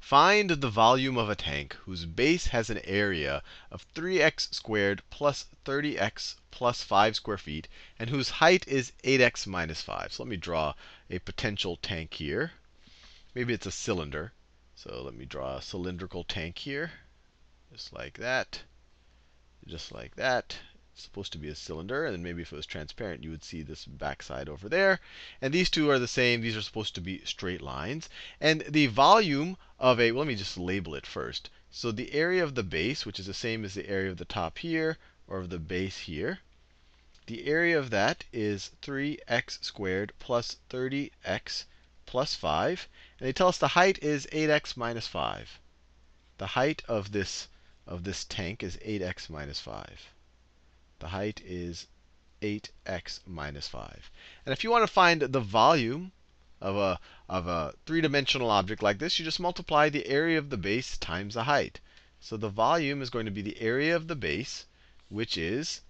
Find the volume of a tank whose base has an area of 3x squared plus 30x plus 5 square feet, and whose height is 8x minus 5. So let me draw a potential tank here. Maybe it's a cylinder. So let me draw a cylindrical tank here, just like that. Just like that. It's supposed to be a cylinder, and then maybe if it was transparent, you would see this backside over there. And these two are the same. These are supposed to be straight lines. And the volume of a, well, let me just label it first. So the area of the base, which is the same as the area of the top here, or of the base here, the area of that is 3x squared plus 30x plus 5. And they tell us the height is 8x minus 5. The height of this tank is 8x minus 5. The height is 8x minus 5. And if you want to find the volume of a three-dimensional object like this, you just multiply the area of the base times the height. So the volume is going to be the area of the base, which is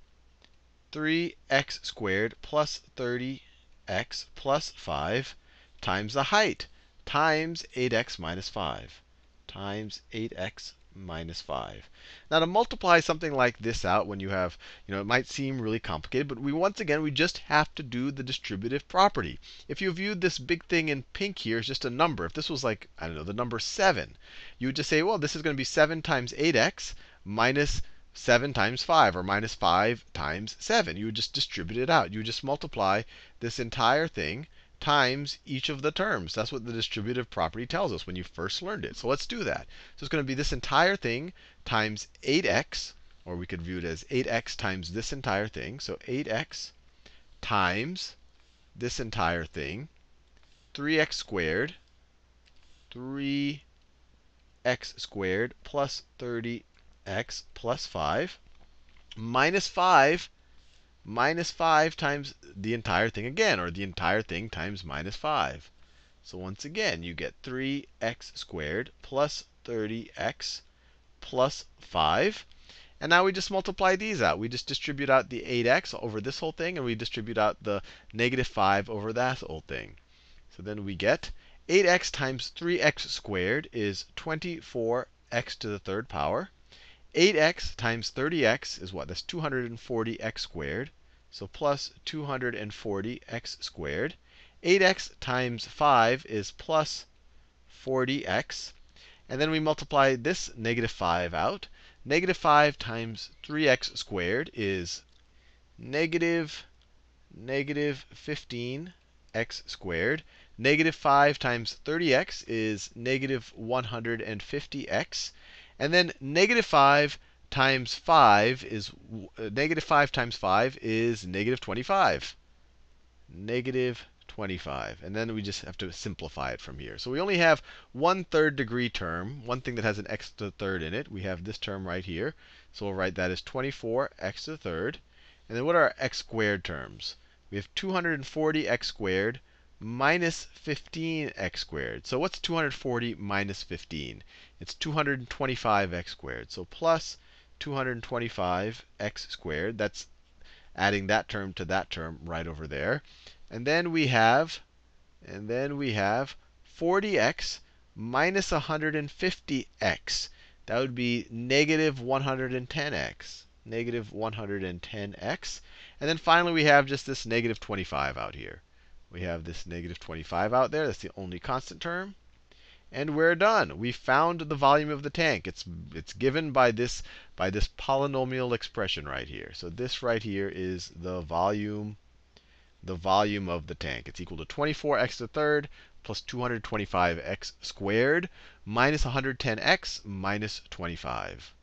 3x squared plus 30x plus 5 times the height times 8x minus 5 times 8x minus 5. Now to multiply something like this out when you have, it might seem really complicated, but once again, we just have to do the distributive property. If you viewed this big thing in pink here as just a number, if this was like, I don't know, the number 7, you would just say, well, this is going to be 7 times 8x minus 7 times 5, or minus 5 times 7. You would just distribute it out. You would just multiply this entire thing times each of the terms. That's what the distributive property tells us when you first learned it. So let's do that. So it's going to be this entire thing times 8x, or we could view it as 8x times this entire thing. So 8x times this entire thing, 3x squared, 3x squared plus 30x plus 5, minus 5 times the entire thing again, or the entire thing times minus 5. So once again, you get 3x squared plus 30x plus 5. And now we just multiply these out. We just distribute out the 8x over this whole thing, and we distribute out the negative 5 over that whole thing. So then we get 8x times 3x squared is 24x to the third power. 8x times 30x is what? That's 240x squared. So plus 240x squared. 8x times 5 is plus 40x. And then we multiply this negative 5 out. Negative 5 times 3x squared is negative 15x squared. Negative 5 times 30x is negative 150x. And then negative 5 times 5 is negative 5 times 5 is negative 25. Negative 25. And then we just have to simplify it from here. So we only have one third degree term, one thing that has an x to the third in it. We have this term right here. So we'll write that as 24x to the third. And then what are our x squared terms? We have 240x squared minus 15x squared. So what's 240 minus 15? It's 225x squared. So plus 225x squared. That's adding that term to that term right over there. And then we have 40x minus 150x. That would be negative 110x. Negative 110x. And then finally, we have just this negative 25 out here. We have this negative 25 out there. That's the only constant term. And we're done. We found the volume of the tank. It's given by this polynomial expression right here. So this right here is the volume of the tank. It's equal to 24x to the third plus 225x squared minus 110x minus 25.